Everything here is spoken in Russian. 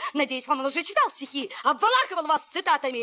Надеюсь, вам он уже читал стихи, обволакивал вас цитатами.